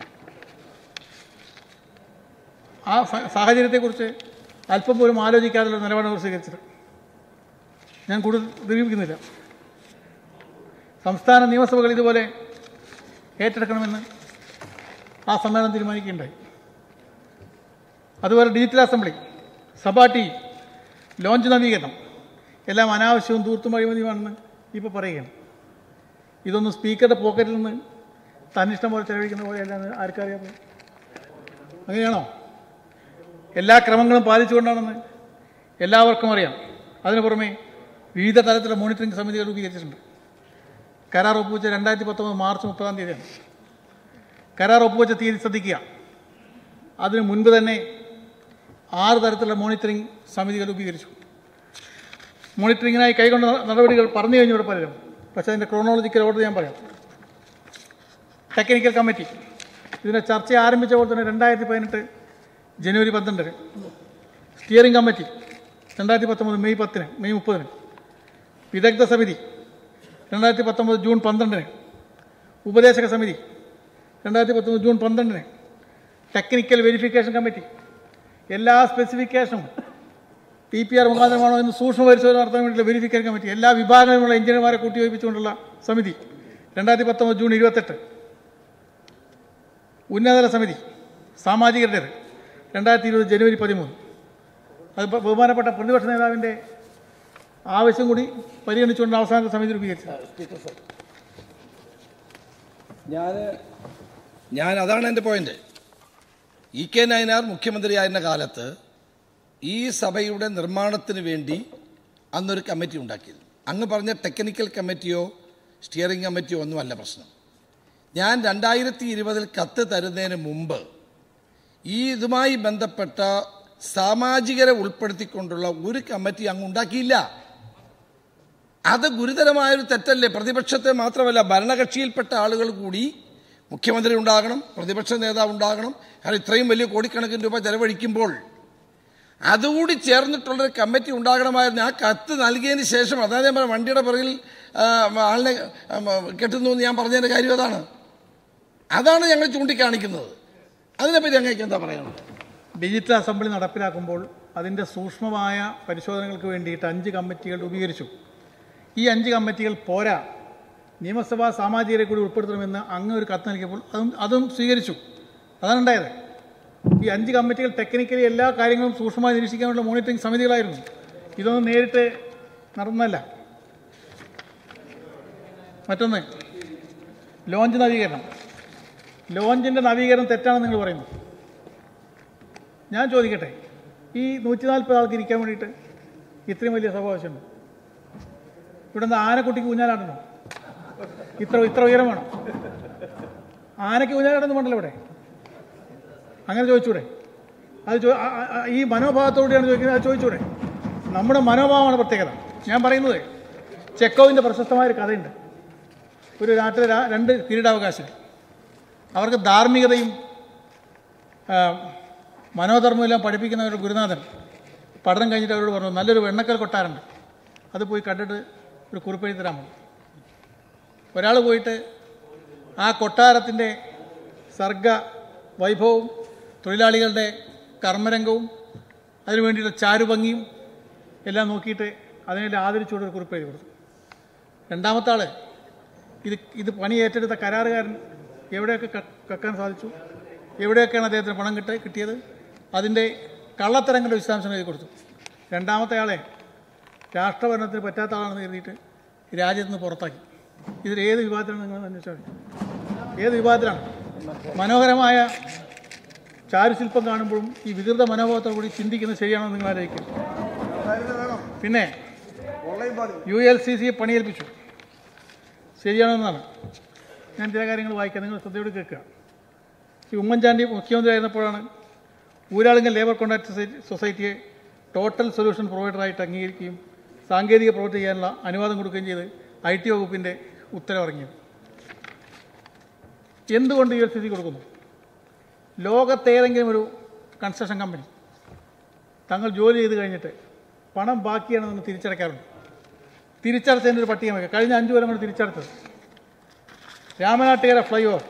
ആ സാഹചര്യത്തെക്കുറിച്ച് അല്പം പോലും ആലോചിക്കാതെയുള്ള നിലപാടാണ് അവർ സ്വീകരിച്ചത്. ഞാൻ കൂടുതൽ ദീർഘിപ്പിക്കുന്നില്ല. സംസ്ഥാന നിയമസഭകൾ ഇതുപോലെ ഏറ്റെടുക്കണമെന്ന് ആ സമ്മേളനം തീരുമാനിക്കുകയുണ്ടായി. അതുപോലെ digital assembly, Sabha T, launch നവീകരണം എല്ലാം അനാവശ്യവും ധൂർത്തും അഴിമതിയുമാണെന്ന് ഇപ്പോൾ പറയുകയാണ്. ഇതൊന്നും സ്പീക്കറുടെ പോക്കറ്റിൽ നിന്ന് തന്നിഷ്ടം പോലെ ചെലവഴിക്കുന്ന പോലെയല്ലാന്ന് ആർക്കറിയാം? അങ്ങനെയാണോ? എല്ലാ ക്രമങ്ങളും പാലിച്ചുകൊണ്ടാണെന്ന് എല്ലാവർക്കും അറിയാം. അതിനു പുറമെ വിവിധ തരത്തിലുള്ള മോണിറ്ററിംഗ് സമിതികൾ രൂപീകരിച്ചിട്ടുണ്ട്. കരാർ ഒപ്പുവെച്ച 2019 മാർച്ച് 30-ാം തീയതിയാണ്. കരാർ ഒപ്പുവെച്ച തീയതി ശ്രദ്ധിക്കുക. അതിനു മുൻപ് തന്നെ 6 തരത്തിലുള്ള മോണിറ്ററിംഗ് സമിതികൾ രൂപീകരിച്ചു. മോണിറ്ററിങ്ങിനായി കൈക്കൊണ്ട നടപടികൾ പറഞ്ഞു കഴിഞ്ഞവിടെ പലരും. പക്ഷേ അതിൻ്റെ ക്രോണോളജിക്കൽ ഓർഡർ ഞാൻ പറയാം. ടെക്നിക്കൽ കമ്മിറ്റി ഇതിൻ്റെ ചർച്ച ആരംഭിച്ച പോലെ തന്നെ 2018 ജനുവരി 12. Steering committee 2019 May 30. വിദഗ്ധ സമിതി 2019 ജൂൺ 12. ഉപദേശക സമിതി 2019 ജൂൺ 12. ടെക്നിക്കൽ വെരിഫിക്കേഷൻ കമ്മിറ്റി എല്ലാ സ്പെസിഫിക്കേഷനും PPR മുഖാന്തരമാണോ എന്ന് സൂക്ഷ്മ പരിശോധന നടത്താൻ വേണ്ടിയുള്ള വെരിഫിക്കേഷൻ കമ്മിറ്റി, എല്ലാ വിഭാഗങ്ങളിലുള്ള എഞ്ചിനീയർമാരെ കൂട്ടിയോജിപ്പിച്ചുകൊണ്ടുള്ള സമിതി 2019 ജൂൺ 28. ഉന്നതതല സമിതി സാമാജികരുടേത് 2020 ജനുവരി 13. അത് ബഹുമാനപ്പെട്ട പ്രതിപക്ഷ നേതാവിൻ്റെ ആവശ്യം കൂടി പരിഗണിച്ചുകൊണ്ട് അവസാനത്തെ സമിതി രൂപീകരിച്ചത്. ഞാൻ അതാണ് എൻ്റെ പോയിന്റ്. EK നയനാർ മുഖ്യമന്ത്രിയായിരുന്ന കാലത്ത് ഈ സഭയുടെ നിർമ്മാണത്തിന് വേണ്ടി അന്നൊരു കമ്മിറ്റി ഉണ്ടാക്കിയിരുന്നു. അങ്ങ് പറഞ്ഞ ടെക്നിക്കൽ കമ്മിറ്റിയോ സ്റ്റിയറിംഗ് കമ്മിറ്റിയോ ഒന്നുമല്ല പ്രശ്നം. ഞാൻ 2020 കത്ത് തരുന്നതിന് മുമ്പ് ഇതുമായി ബന്ധപ്പെട്ട സാമാജികരെ ഉൾപ്പെടുത്തിക്കൊണ്ടുള്ള ഒരു കമ്മിറ്റി അങ്ങ് ഉണ്ടാക്കിയില്ല. അത് ഗുരുതരമായൊരു തെറ്റല്ലേ? പ്രതിപക്ഷത്തെ മാത്രമല്ല, ഭരണകക്ഷിയിൽപ്പെട്ട ആളുകൾ കൂടി മുഖ്യമന്ത്രി ഉണ്ടാകണം, പ്രതിപക്ഷ നേതാവ് ഉണ്ടാകണം. കാരണം ഇത്രയും വലിയ കോടിക്കണക്കിന് രൂപ ചെലവഴിക്കുമ്പോൾ അതുകൂടി ചേർന്നിട്ടുള്ളൊരു കമ്മിറ്റി ഉണ്ടാകണമായിരുന്നു. ആ കത്ത് നൽകിയതിന് ശേഷം, അതായത് ഞാൻ പറഞ്ഞ വണ്ടിയുടെ പുറകിൽ ആളിനെ കെട്ടുന്നു എന്ന് ഞാൻ പറഞ്ഞതിൻ്റെ കാര്യം അതാണ് ഞങ്ങൾ ചൂണ്ടിക്കാണിക്കുന്നത്. അതിനെപ്പറ്റി അങ്ങേക്ക് എന്താ പറയണം? ഡിജിറ്റൽ അസംബ്ലി നടപ്പിലാക്കുമ്പോൾ അതിൻ്റെ സൂക്ഷ്മമായ പരിശോധനകൾക്ക് വേണ്ടിയിട്ട് 5 കമ്മിറ്റികൾ രൂപീകരിച്ചു. ഈ 5 കമ്മിറ്റികൾ പോരാ, നിയമസഭാ സാമാജികരെ കൂടി ഉൾപ്പെടുത്തണമെന്ന് അങ്ങ് ഒരു കത്ത് നൽകിയപ്പോൾ അതും സ്വീകരിച്ചു. അതാണ് ഉണ്ടായത്. ഈ 5 കമ്മിറ്റികൾ ടെക്നിക്കലി എല്ലാ കാര്യങ്ങളും സൂക്ഷ്മമായി നിരീക്ഷിക്കാനുള്ള മോണിറ്ററിംഗ് സമിതികളായിരുന്നു. ഇതൊന്നും നേരിട്ട് നടന്നല്ല. മറ്റൊന്ന്, ലോഞ്ച് നവീകരണം. ലോഞ്ചിൻ്റെ നവീകരണം തെറ്റാണെന്ന് നിങ്ങൾ പറയുന്നു. ഞാൻ ചോദിക്കട്ടെ, ഈ 140 ആൾക്ക് ഇരിക്കാൻ വേണ്ടിയിട്ട് ഇത്രയും വലിയ സഭ ആവശ്യമുണ്ട്? ഇവിടെ നിന്ന് ആനക്കുട്ടിക്ക് ഊഞ്ഞാലാടണോ? ഇത്ര ഉയരം വേണം? ആനയ്ക്ക് ഊഞ്ഞാലാടൊന്നും വേണ്ടല്ലോ ഇവിടെ. അങ്ങനെ ചോദിച്ചൂടെ? അത് ഈ മനോഭാവത്തോടെയാണ് ചോദിക്കുന്നത്. അത് ചോദിച്ചൂടെ? നമ്മുടെ മനോഭാവമാണ് പ്രത്യേകത. ഞാൻ പറയുന്നത്, ചെക്കോവിൻ്റെ പ്രശസ്തമായൊരു കഥയുണ്ട്. ഒരു നാട്ടിലെ 2 കിരീടാവകാശികൾ, അവർക്ക് ധാർമ്മികതയും മനോധർമ്മവും എല്ലാം പഠിപ്പിക്കുന്ന ഒരു ഗുരുനാഥൻ പഠനം കഴിഞ്ഞിട്ട് അവരോട് പറഞ്ഞു, നല്ലൊരു വെണ്ണക്കൽ കൊട്ടാരുണ്ട്, അത് പോയി കണ്ടിട്ട് ഒരു കുറിപ്പെഴുതി തരാമോ. ഒരാൾ പോയിട്ട് ആ കൊട്ടാരത്തിൻ്റെ സർഗ വൈഭവവും തൊഴിലാളികളുടെ കർമ്മരംഗവും അതിനു വേണ്ടിയിട്ട് ചാരുഭംഗിയും എല്ലാം നോക്കിയിട്ട് അതിനെല്ലാം ആദരിച്ചുകൊണ്ട് ഒരു കുറിപ്പെഴുതി കൊടുത്തു. രണ്ടാമത്തെ ആൾ ഇത് പണി ഏറ്റെടുത്ത കരാറുകാരൻ എവിടെയൊക്കെ കക്കാൻ സാധിച്ചു, എവിടെയൊക്കെയാണ് അദ്ദേഹത്തിന് പണം കിട്ടിയത്, അതിൻ്റെ കള്ളത്തരങ്ങളുടെ വിശദാംശങ്ങൾ എഴുതി കൊടുത്തു. രണ്ടാമത്തെ ആളെ രാഷ്ട്രഭരണത്തിന് പറ്റാത്ത ആളാണെന്ന് കരുതിയിട്ട് രാജ്യത്ത് നിന്ന് പുറത്താക്കി. ഇതിൽ ഏത് വിഭാഗത്തിലാണ് നിങ്ങൾ അന്വേഷിച്ചാൽ? ഏത് വിഭാഗത്തിലാണ്? മനോഹരമായ ചാരുശില്പം കാണുമ്പോഴും ഈ വികൃത മനോഭാവത്തോടു കൂടി ചിന്തിക്കുന്നത് ശരിയാണെന്ന് നിങ്ങൾ ആലോചിക്കും. പിന്നെ ULCC പണിയേൽപ്പിച്ചു, ശരിയാണെന്നാണ്. ഞാൻ ചില കാര്യങ്ങൾ വായിക്കാം, നിങ്ങൾ ശ്രദ്ധയോടെ കേൾക്കുക. ശ്രീ ഉമ്മൻചാണ്ടി മുഖ്യമന്ത്രി ആയിരുന്നപ്പോഴാണ് ഊരാളുങ്കൽ ലേബർ കോൺട്രാക്ട് സൊസൈറ്റിയെ ടോട്ടൽ സൊല്യൂഷൻ പ്രൊവൈഡറായിട്ട് അംഗീകരിക്കുകയും സാങ്കേതിക പ്രവൃത്തി ചെയ്യാനുള്ള അനുവാദം കൊടുക്കുകയും ചെയ്ത് IT വകുപ്പിൻ്റെ ഉത്തരവിറങ്ങിയത്. എന്തുകൊണ്ട് ULCC കൊടുക്കുന്നു? ലോകത്തേതെങ്കിലും ഒരു കൺസ്ട്രക്ഷൻ കമ്പനി തങ്ങൾ ജോലി ചെയ്ത് കഴിഞ്ഞിട്ട് പണം ബാക്കിയാണെന്ന് തിരിച്ചടയ്ക്കാറുണ്ട്. തിരിച്ചടച്ചതിൻ്റെ ഒരു പട്ടിക വയ്ക്കുക. കഴിഞ്ഞ 5 കൊല്ലം കൊണ്ട് തിരിച്ചടച്ചത് രാമനാട്ടുകര ഫ്ലൈ ഓവർ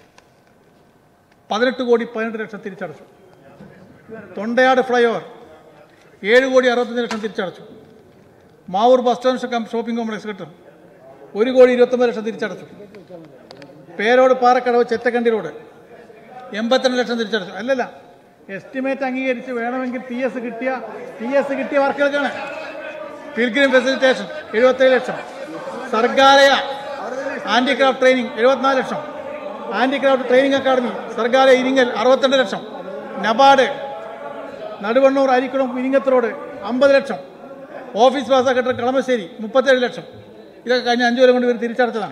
18,18,00,000 തിരിച്ചടച്ചു. തൊണ്ടയാട് ഫ്ലൈ ഓവർ 7,65,00,000 തിരിച്ചടച്ചു. Mavoor bus stand shopping complex കെട്ടും 1,29,00,000 തിരിച്ചടച്ചു. പേരോട് പാറക്കടവ് ചെറ്റക്കണ്ടി റോഡ് 82,00,000 തിരിച്ചടച്ചു. അല്ലല്ല, എസ്റ്റിമേറ്റ് അംഗീകരിച്ച് വേണമെങ്കിൽ TS കിട്ടിയ വർക്കുകൾക്കാണ്. Pilgrim facilitation 77,00,000. Sargaalaya handicraft training 74,00,000. Handicraft training academy Sargaalaya Iringal 62,00,000. NABARD Naduvannur Arikkulam Iringath road 50,00,000. Office plaza കെട്ടിടം കളമശ്ശേരി 37,00,000. ഇതൊക്കെ കഴിഞ്ഞ 5 കൊല്ലം കൊണ്ട് ഇവർ തിരിച്ചടച്ചതാണ്.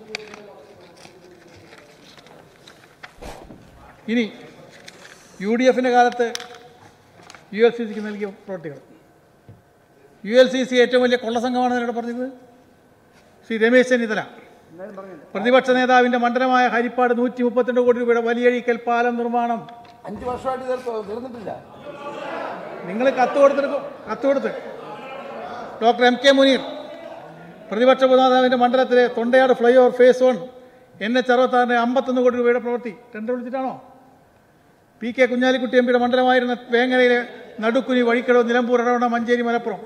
ഇനി UDFിൻ്റെ കാലത്ത് ULCCക്ക് നൽകിയ പ്രവൃത്തികൾ. ULCC ഏറ്റവും വലിയ കൊള്ളസംഘമാണെന്ന് എന്നോട് പറഞ്ഞത് ശ്രീ രമേശ് ചെന്നിത്തല. പ്രതിപക്ഷ നേതാവിൻ്റെ മണ്ഡലമായ ഹരിപ്പാട് 132 കോടി രൂപയുടെ വലിയഴിക്കൽ പാലം നിർമ്മാണം 5 വർഷമായിട്ട് തീർന്നിട്ടില്ല. നിങ്ങൾ കത്ത് കൊടുത്ത് ഡോക്ടർ MK മുനീർ പ്രതിപക്ഷ നേതാവിൻ്റെ മണ്ഡലത്തിലെ Thondayad fly over face 1 NH66 51 കോടി രൂപയുടെ പ്രവൃത്തി ടെൻഡർ വിളിച്ചിട്ടാണോ? PK കുഞ്ഞാലിക്കുട്ടി MP മണ്ഡലമായിരുന്ന വേങ്ങരയിലെ നടുക്കുനി വഴിക്കടവ് നിലമ്പൂർ ഇടവണ്ണ മഞ്ചേരി മലപ്പുറം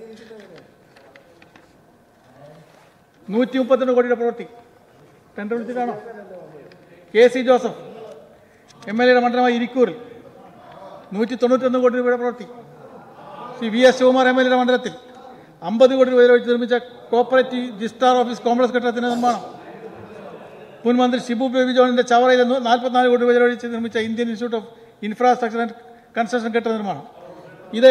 132 കോടിയുടെ പ്രവൃത്തി ടെൻഡർ വിളിച്ചിട്ടാണോ? KC ജോസഫ് MLA മണ്ഡലമായ ഇരിക്കൂറിൽ 191 കോടി രൂപയുടെ പ്രവൃത്തി. ശ്രീ VS ശിവകുമാർ MLA മണ്ഡലത്തിൽ 50 കോടി രൂപ വെച്ച് നിർമ്മിച്ച കോപ്പറേറ്റീവ് ജിസ്റ്റാർ ഓഫീസ് കോംപ്ലക്സ് കെട്ടിടത്തിന്റെ നിർമ്മാണം. മുൻ മന്ത്രി ഷിബു ബേബി ജോണിന്റെ ചവറയിൽ 44 കോടി രൂപ ചെലവഴിച്ച് നിർമ്മിച്ച Indian institute of infrastructure and construction കെട്ടിട നിർമ്മാണം. ഇത്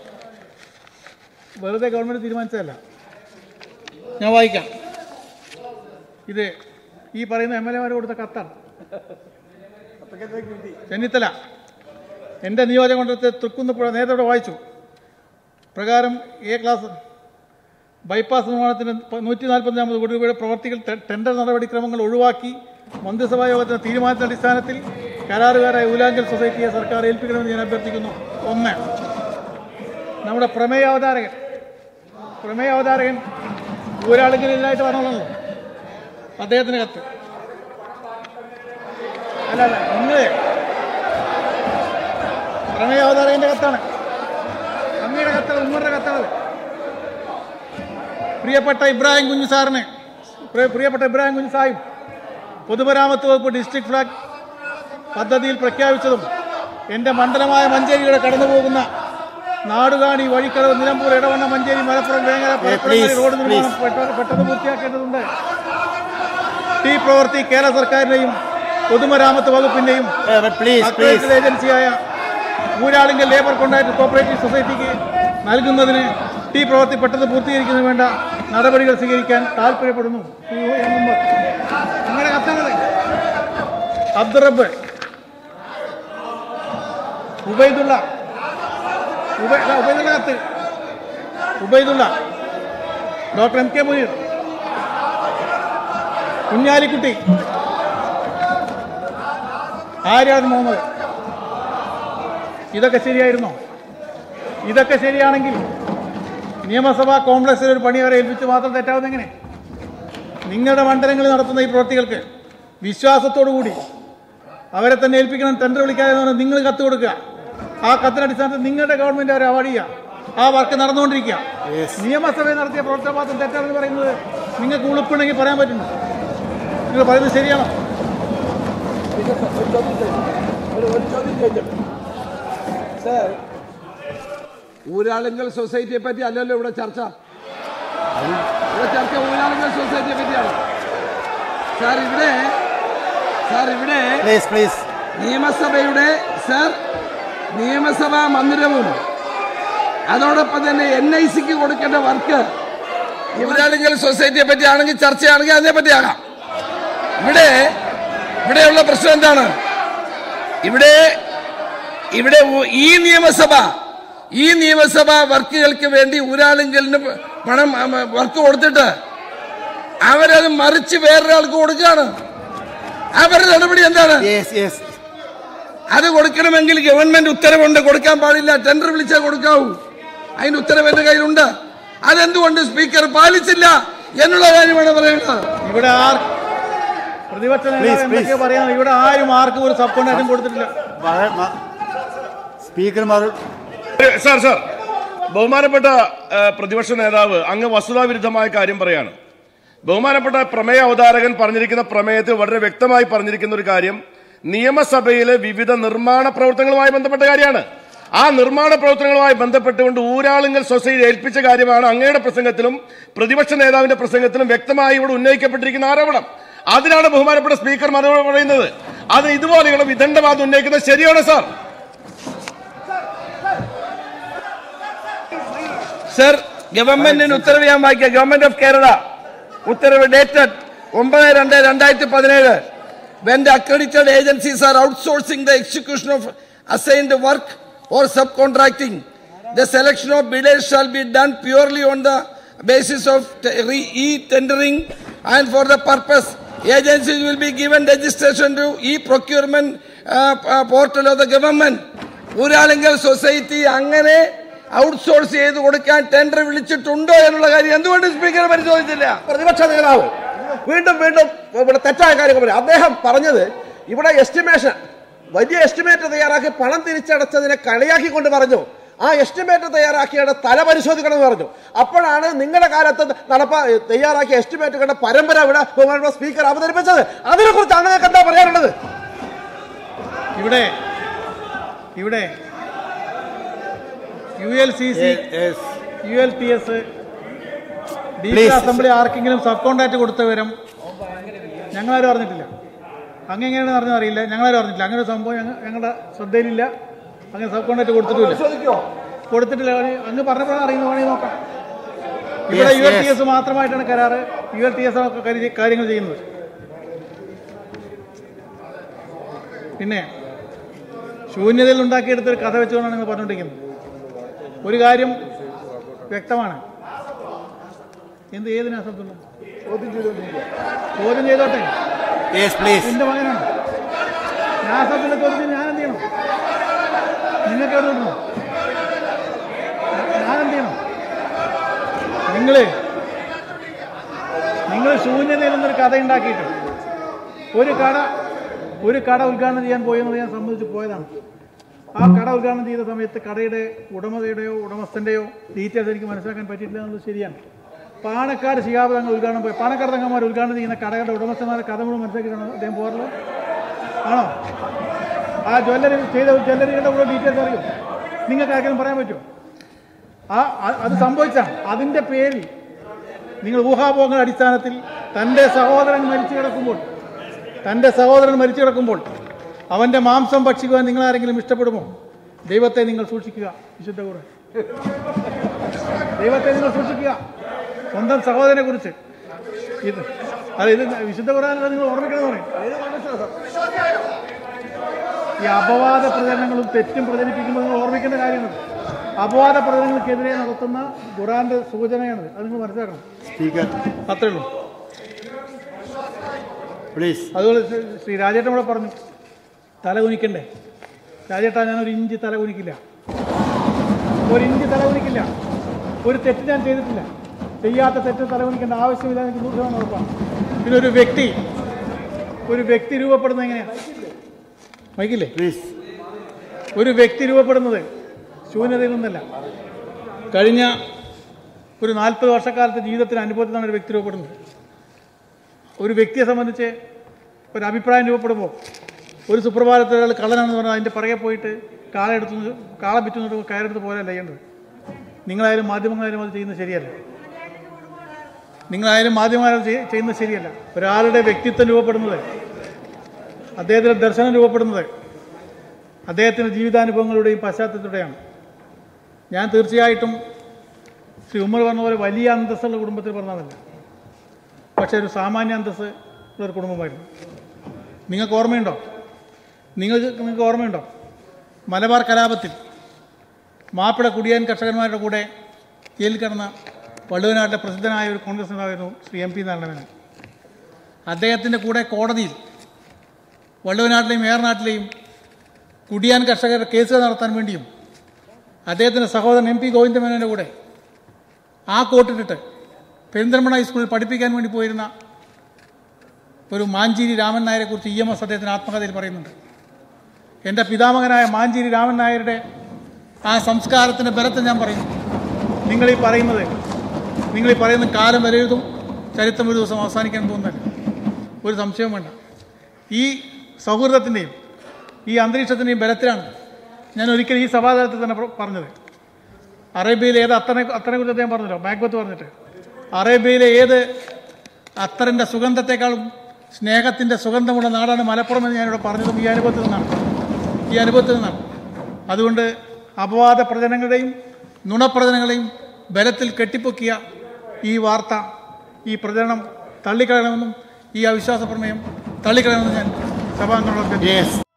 വെറുതെ ഗവൺമെന്റ് തീരുമാനിച്ചതല്ല. ഞാൻ വായിക്കാം. ഇത് ഈ പറയുന്ന MLA കൊടുത്ത കത്താണ്. ചെന്നിത്തല എൻ്റെ നിയോജകമണ്ഡലത്തെ തൃക്കുന്നപ്പുഴ നേരത്തെ വായിച്ചു പ്രകാരം A ക്ലാസ് ബൈപ്പാസ് നിർമ്മാണത്തിന് 149 കോടി രൂപയുടെ പ്രവർത്തികൾ ടെൻഡർ നടപടിക്രമങ്ങൾ ഒഴിവാക്കി മന്ത്രിസഭാ യോഗത്തിന്റെ തീരുമാനത്തിന്റെ അടിസ്ഥാനത്തിൽ കരാറുകാരായ ഊലാങ്കൽ സൊസൈറ്റിയെ സർക്കാർ ഏൽപ്പിക്കണമെന്ന് ഞാൻ അഭ്യർത്ഥിക്കുന്നു. 1. നമ്മുടെ പ്രമേയാവതാരകൻ ഒരാളിങ്ങനെതിരായിട്ട് പറഞ്ഞോളൂ. അദ്ദേഹത്തിന് കത്ത് അല്ല നിങ്ങൾ പ്രമേയാവതാരകന്റെ കത്താണ്. അങ്ങയുടെ കത്താണ്, ഉമ്മറുടെ കത്താണ്. പ്രിയപ്പെട്ട ഇബ്രാഹിം കുഞ്ഞ് സാഹിബ് പൊതുമരാമത്ത് വകുപ്പ് ഡിസ്ട്രിക്ട് ഫ്ലാഗ് പദ്ധതിയിൽ പ്രഖ്യാപിച്ചതും എൻ്റെ മണ്ഡലമായ മഞ്ചേരിയുടെ കടന്നുപോകുന്ന നാടുകാണി വഴിക്കടവ് നിലമ്പൂർ ഇടവണ്ണ മഞ്ചേരി മലപ്പുറം വേങ്ങര റോഡ് നിർമ്മാണം പെട്ടെന്ന് പൂർത്തിയാക്കേണ്ടതുണ്ട്. ഈ പ്രവൃത്തി കേരള സർക്കാരിന്റെയും പൊതുമരാമത്ത് വകുപ്പിന്റെയും ഏജൻസിയായ ഊരാളിങ്കൽ ലേബർ കോൺട്രാക്ട് കോപ്പറേറ്റീവ് സൊസൈറ്റിക്ക് നൽകുന്നതിന് ഈ പ്രവൃത്തി പെട്ടെന്ന് പൂർത്തീകരിക്കുന്നതിന് വേണ്ട നടപടികൾ സ്വീകരിക്കാൻ താല്പര്യപ്പെടുന്നു. നിങ്ങളുടെ കത്തങ്ങളെ അബ്ദുറബ്ബ് ഉബൈദുള്ള കത്ത് ഉബൈദുള്ള ഡോക്ടർ MK മുനീർ കുഞ്ഞാലിക്കുട്ടി ആര്യാദ് മുഹമ്മദ്. ഇതൊക്കെ ശരിയായിരുന്നോ? ഇതൊക്കെ ശരിയാണെങ്കിൽ നിയമസഭാ കോംപ്ലക്സിൽ ഒരു പണി അവരെ ഏൽപ്പിച്ച് മാത്രം തെറ്റാവുന്ന എങ്ങനെ? നിങ്ങളുടെ മണ്ഡലങ്ങളിൽ നടത്തുന്ന ഈ പ്രവൃത്തികൾക്ക് വിശ്വാസത്തോടുകൂടി അവരെ തന്നെ ഏൽപ്പിക്കണം. ടെൻഡർ വിളിക്കാതെ നിങ്ങൾ കത്ത് കൊടുക്കുക. ആ കത്തിനടിസ്ഥാനത്തിൽ നിങ്ങളുടെ ഗവൺമെന്റ് അവരെ അവാർഡ് ചെയ്യുക. ആ വർക്ക് നടന്നുകൊണ്ടിരിക്കുക. നിയമസഭയിൽ നടത്തിയ പ്രവർത്തന മാത്രം തെറ്റാണെന്ന് പറയുന്നത് നിങ്ങൾക്ക് ഉളുപ്പുണ്ടെങ്കിൽ പറയാൻ പറ്റുന്നു. നിങ്ങൾ പറയുന്നത് ശരിയാണോ? ഊരാളുങ്കൽ സൊസൈറ്റിയെ പറ്റി അല്ലല്ലോ ഇവിടെ ചർച്ച. ഊരാളുങ്കൽ സൊസൈറ്റിയെ പറ്റിയാണ് സാർ. ഇവിടെ നിയമസഭാ മന്ദിരവും അതോടൊപ്പം തന്നെ NICക്ക് കൊടുക്കേണ്ട വർക്ക് ഊരാളുങ്കൽ സൊസൈറ്റിയെ പറ്റിയാണെങ്കിൽ ചർച്ചയാണെങ്കിൽ അതിനെ പറ്റിയാകാം. ഇവിടെയുള്ള പ്രശ്നം എന്താണ്? ഇവിടെ ഈ നിയമസഭ ഈ നിയമസഭാ വർക്കുകൾക്ക് വേണ്ടി ഊരാളുങ്കലിന് പണം വർക്ക് കൊടുത്തിട്ട് അവരത് മറിച്ച് വേറൊരാൾക്ക് കൊടുക്കുകയാണ്. അവരുടെ നടപടി എന്താണ്? അത് കൊടുക്കണമെങ്കിൽ ഗവൺമെന്റ് ഉത്തരവുണ്ട്, കൊടുക്കാൻ പാടില്ല, ടെൻഡർ വിളിച്ചാൽ കൊടുക്കാവൂ. അതിന്റെ ഉത്തരവ് എന്റെ കയ്യിലുണ്ട്. അതെന്തുകൊണ്ട് സ്പീക്കർ പാലിച്ചില്ല എന്നുള്ള കാര്യമാണ് പറയുന്നത്. ഇവിടെ പ്രതിപക്ഷ നേതാവ് എന്തൊക്കെയാ പറയുന്നത്? ഇവിടെ ആരും ആർക്കും ഒരു സബ് കോൺട്രാക്റ്റും കൊടുത്തിട്ടില്ല. സ്പീക്കർമാർ സാർ ബഹുമാനപ്പെട്ട പ്രതിപക്ഷ നേതാവ് അങ്ങ് വസ്തുതാവിരുദ്ധമായ കാര്യം പറയാണ്. ബഹുമാനപ്പെട്ട പ്രമേയ അവതാരകൻ പറഞ്ഞിരിക്കുന്ന പ്രമേയത്തിൽ വളരെ വ്യക്തമായി പറഞ്ഞിരിക്കുന്ന ഒരു കാര്യം നിയമസഭയിലെ വിവിധ നിർമ്മാണ പ്രവർത്തനങ്ങളുമായി ബന്ധപ്പെട്ട കാര്യമാണ്. ആ നിർമ്മാണ പ്രവർത്തനങ്ങളുമായി ബന്ധപ്പെട്ടുകൊണ്ട് ഊരാളുങ്കൽ സൊസൈറ്റി ഏൽപ്പിച്ച കാര്യമാണ് അങ്ങയുടെ പ്രസംഗത്തിലും പ്രതിപക്ഷ നേതാവിന്റെ പ്രസംഗത്തിലും വ്യക്തമായി ഇവിടെ ഉന്നയിക്കപ്പെട്ടിരിക്കുന്ന ആരോപണം. അതിനാണ് ബഹുമാനപ്പെട്ട സ്പീക്കർ മറുപടി പറയുന്നത്. അത് ഇതുപോലെയുള്ള വിദണ്ഡവാദം ഉന്നയിക്കുന്നത് ശരിയാണോ സാർ? സർ, ഗവൺമെന്റിന് ഉത്തരവ് ഞാൻ വായിക്കാം. ഗവൺമെന്റ് ഓഫ് കേരള ഉത്തരവ് dated 9/2/2017. When the accredited agencies are outsourcing the execution of assigned work or subcontracting, the selection of bidders shall be done purely on the basis of e-tendering, and for the purpose, agencies will be given registration to e-procurement portal of the government. Uralungal society അങ്ങനെ outsource ചെയ്ത് കൊടുക്കാൻ tender വിളിച്ചിട്ടുണ്ടോ എന്നുള്ള കാര്യം എന്തുകൊണ്ട് speaker പരിശോധിച്ചില്ല? പ്രതിപക്ഷ നേതാവ് വീണ്ടും ഇവിടെ തെറ്റായ കാര്യങ്ങൾ പറയും. അദ്ദേഹം പറഞ്ഞത് ഇവിടെ എസ്റ്റിമേഷൻ, വലിയ എസ്റ്റിമേറ്റ് തയ്യാറാക്കി പണം തിരിച്ചടച്ചതിനെ കളിയാക്കിക്കൊണ്ട് പറഞ്ഞു ആ എസ്റ്റിമേറ്റ് തയ്യാറാക്കിയുടെ തല പരിശോധിക്കണമെന്ന് പറഞ്ഞു. അപ്പോഴാണ് നിങ്ങളുടെ കാലത്ത് തയ്യാറാക്കിയ എസ്റ്റിമേറ്റുകളുടെ പരമ്പര ഇവിടെ ബഹുമാനപ്പെട്ട സ്പീക്കർ അവതരിപ്പിച്ചത്. അതിനെക്കുറിച്ച് അങ്ങനെയൊക്കെ എന്താ പറയാനുള്ളത്? ഇവിടെ ULCC, ULPS, ഡീസൽ അസംബ്ലി ആർക്കെങ്കിലും സബ് കോൺട്രാക്ട് കൊടുത്ത വിവരം ഞങ്ങളാരും അറിഞ്ഞിട്ടില്ല. അങ്ങനെയാണ് അറിഞ്ഞത് അറിയില്ല, ഞങ്ങളാരും അറിഞ്ഞിട്ടില്ല. അങ്ങനെ ഒരു സംഭവം ഞങ്ങളുടെ ശ്രദ്ധയിലില്ല. അങ്ങനെ സബ് കോൺട്രാക്ട് കൊടുത്തിട്ടില്ല. അങ്ങ് പറഞ്ഞപ്പോഴാണ് അറിയുന്നത്. നോക്കാം. ഇവിടെ ULTS മാത്രമായിട്ടാണ് കരാറ്. ULTS ഒക്കെ കാര്യങ്ങൾ ചെയ്യുന്നത്. പിന്നെ ശൂന്യതയിൽ ഉണ്ടാക്കിയെടുത്തൊരു കഥ വെച്ചുകൊണ്ടാണ് നിങ്ങൾ പറഞ്ഞുകൊണ്ടിരിക്കുന്നത്. ഒരു കാര്യം വ്യക്തമാണ്. ഏതിനാ അസംബ്ലി ചോദ്യം ചെയ്തോട്ടെ, എന്റെ മകനാണ്. ഞാൻ അസംബ്ലിയുടെ ചോദ്യത്തിൽ ഞാൻ എന്ത് ചെയ്യണം? നിങ്ങൾക്ക് എവിടെ വിടണോ? ഞാൻ എന്ത് ചെയ്യണം? നിങ്ങൾ ശൂന്യതയിൽ നിന്നൊരു കഥ ഉണ്ടാക്കിയിട്ട് ഒരു കട ഉദ്ഘാടനം ചെയ്യാൻ പോയെന്നത് ഞാൻ സമ്മതിച്ച് പോയതാണ്. ആ കട ഉദ്ഘാടനം ചെയ്ത സമയത്ത് കടയുടെ ഉടമയുടെയോ ഉടമസ്ഥൻ്റെയോ ഡീറ്റെയിൽസ് എനിക്ക് മനസ്സിലാക്കാൻ പറ്റിയിട്ടില്ല എന്നുള്ളത് ശരിയാണ്. പാണക്കാട് ശിഹാബ് തങ്ങൾ ഉദ്ഘാടനം പോയി, പാണക്കാട് തങ്ങന്മാർ ഉദ്ഘാടനം ചെയ്യുന്ന കടകളുടെ ഉടമസ്ഥന്മാരെ കഥ മുഴുവൻ മനസ്സിലാക്കിയിട്ടാണ് അദ്ദേഹം പോകാറുള്ളത്. ആണോ? ആ ജ്വല്ലറികളുടെ കൂടെ ഡീറ്റെയിൽസ് അറിയും. നിങ്ങൾക്ക് ആർക്കെങ്കിലും പറയാൻ പറ്റുമോ? അത് സംഭവിച്ചാണ്. അതിൻ്റെ പേരിൽ നിങ്ങൾ ഊഹാപോഹങ്ങളുടെ അടിസ്ഥാനത്തിൽ തൻ്റെ സഹോദരൻ മരിച്ചു കിടക്കുമ്പോൾ അവൻ്റെ മാംസം ഭക്ഷിക്കുവാൻ നിങ്ങളാരെങ്കിലും ഇഷ്ടപ്പെടുമോ? ദൈവത്തെ നിങ്ങൾ സൂക്ഷിക്കുക. വിശുദ്ധ ഖുർആൻ, ദൈവത്തെ നിങ്ങൾ സൂക്ഷിക്കുക. സ്വന്തം സഹോദരനെ കുറിച്ച് ഇത് വിശുദ്ധ ഖുർആനിൽ നിങ്ങൾ ഓർമ്മിക്കണമെന്ന് പറയും. ഈ അപവാദ പ്രചരണങ്ങളും തെറ്റും പ്രചരിപ്പിക്കുമ്പോൾ നിങ്ങൾ ഓർമ്മിക്കേണ്ട കാര്യങ്ങൾ. അപവാദ പ്രചരണങ്ങൾക്കെതിരെ നടത്തുന്ന ഖുർആന്റെ സൂചനയാണ്. അത് നിങ്ങൾ മനസ്സിലാക്കണം. അത്രേ ഉള്ളൂ. അതുപോലെ ശ്രീ രാജേട്ടൻ ഇവിടെ പറഞ്ഞു തല കുനിക്കണ്ടേ. രാജേട്ടാ, ഞാനൊരു ഇഞ്ച് തല കുനിക്കില്ല. ഒരു തെറ്റ് ഞാൻ ചെയ്തിട്ടില്ല. ചെയ്യാത്ത തെറ്റ് തല കുനിക്കേണ്ട ആവശ്യമില്ല. എനിക്ക് 100% ഉറപ്പാണ്. പിന്നെ ഒരു വ്യക്തി രൂപപ്പെടുന്നത് എങ്ങനെയാണ്? മൈക്കില്ലേ? ഒരു വ്യക്തി രൂപപ്പെടുന്നത് ശൂന്യതയിൽ നിന്നല്ല. കഴിഞ്ഞ ഒരു 40 വർഷക്കാലത്തെ ജീവിതത്തിന് അനുഭവത്തിൽ നിന്നാണ് ഒരു വ്യക്തി രൂപപ്പെടുന്നത്. ഒരു വ്യക്തിയെ സംബന്ധിച്ച് ഒരു അഭിപ്രായം രൂപപ്പെടുമ്പോൾ ഒരു സുപ്രഭാതത്തിൽ ഒരാൾ കള്ളനാണെന്ന് പറഞ്ഞാൽ അതിൻ്റെ പുറകെ പോയിട്ട് കാളെ വിറ്റുന്നിട്ട് കയറെടുത്ത് പോലെയല്ല ചെയ്യേണ്ടത്. നിങ്ങളായാലും മാധ്യമങ്ങളായാലും അത് ചെയ്യുന്നത് ശരിയല്ല. ഒരാളുടെ വ്യക്തിത്വം രൂപപ്പെടുന്നത്, അദ്ദേഹത്തിൻ്റെ ദർശനം രൂപപ്പെടുന്നത് അദ്ദേഹത്തിൻ്റെ ജീവിതാനുഭവങ്ങളുടെയും പശ്ചാത്തലത്തിലൂടെയാണ്. ഞാൻ തീർച്ചയായിട്ടും ശ്രീ ഉമ്മർ പറഞ്ഞ പോലെ വലിയ അന്തസ്സുള്ള കുടുംബത്തിൽ പറഞ്ഞതല്ല. പക്ഷേ ഒരു സാമാന്യ അന്തസ്സ് ഉള്ളൊരു കുടുംബമായിരുന്നു. നിങ്ങൾക്ക് ഓർമ്മയുണ്ടോ? മലബാർ മാപ്പിള കുടിയാൻ കർഷകന്മാരുടെ കൂടെ ജയിലിൽ കിടന്ന വള്ളുവനാട്ടിലെ പ്രസിദ്ധനായ ഒരു കോൺഗ്രസ് നേതാവായിരുന്നു ശ്രീ MP നാരായണമേനോൻ. അദ്ദേഹത്തിൻ്റെ കൂടെ കോടതിയിൽ വള്ളുവനാട്ടിലെയും ഏറനാട്ടിലെയും കുടിയാൻ കർഷകരുടെ കേസുകൾ നടത്താൻ വേണ്ടിയും അദ്ദേഹത്തിൻ്റെ സഹോദരൻ MP ഗോവിന്ദമേനോൻ്റെ കൂടെ ആ കോട്ടിട്ടിട്ട് പെരിന്തൽമണ്ണ ഹൈസ്കൂളിൽ പഠിപ്പിക്കാൻ വേണ്ടി പോയിരുന്ന ഒരു മാഞ്ചേരി രാമൻ നായരെ കുറിച്ച് EMS അദ്ദേഹത്തിന് ആത്മകഥയിൽ പറയുന്നുണ്ട്. എൻ്റെ പിതാമകനായ മാഞ്ചേരി രാമൻ നായരുടെ ആ സംസ്കാരത്തിൻ്റെ ബലത്തെ ഞാൻ പറയുന്നു. നിങ്ങളീ പറയുന്ന കാലം വരെഴുതും, ചരിത്രം ഒരു ദിവസം അവസാനിക്കാൻ പോകുന്നതല്ല, ഒരു സംശയവും വേണ്ട. ഈ സൗഹൃദത്തിൻ്റെയും ഈ അന്തരീക്ഷത്തിൻ്റെയും ബലത്തിലാണ് ഞാൻ ഒരിക്കലും ഈ സഭാതലത്തിൽ തന്നെ പറഞ്ഞത്. അറേബ്യയിലെ ഏത് അത്തറിനെക്കുറിച്ച് അദ്ദേഹം പറഞ്ഞല്ലോ, ബാഗ്വത്ത് പറഞ്ഞിട്ട്, അറേബ്യയിലെ ഏത് അത്തറിൻ്റെ സുഗന്ധത്തെക്കാളും സ്നേഹത്തിൻ്റെ സുഗന്ധമുള്ള നാടാണ് മലപ്പുറം എന്ന് ഞാനിവിടെ പറഞ്ഞതും ഈ അനുഭവത്തിൽ നിന്നാണ്. അതുകൊണ്ട് അപവാദ പ്രചരണങ്ങളുടെയും നുണപ്രചരണങ്ങളെയും ബലത്തിൽ കെട്ടിപ്പൊക്കിയ ഈ വാർത്ത, ഈ പ്രചരണം തള്ളിക്കളയണമെന്നും ഈ അവിശ്വാസ പ്രമേയം തള്ളിക്കളയണമെന്നും ഞാൻ സഭാംഗങ്ങളോട്